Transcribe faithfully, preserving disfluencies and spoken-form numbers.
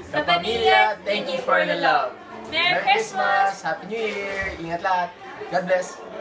Sa pamilya, thank you for the love. Merry Christmas! Happy New Year! Ingat lahat! God bless!